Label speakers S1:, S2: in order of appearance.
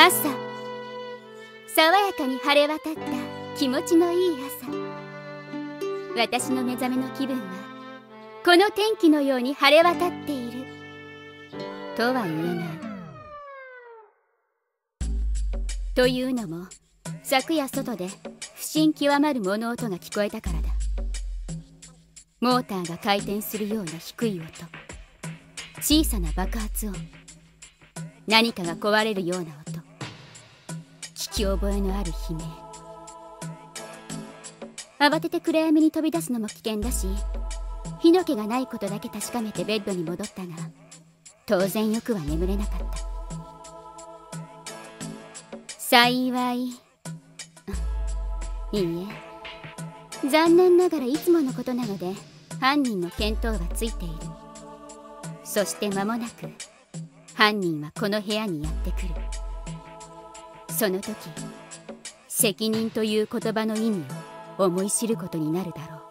S1: 朝、爽やかに晴れ渡った気持ちのいい朝。私の目覚めの気分はこの天気のように晴れ渡っているとは言えない。というのも、昨夜外で不審極まる物音が聞こえたからだ。モーターが回転するような低い音、小さな爆発音、何かが壊れるような音、聞き覚えのある悲鳴。慌てて暗闇に飛び出すのも危険だし、火の気がないことだけ確かめてベッドに戻ったが、当然よくは眠れなかった。幸い、いいえ、残念ながらいつものことなので犯人の見当はついている。そして間もなく犯人はこの部屋にやってくる。その時、責任という言葉の意味を思い知ることになるだろう。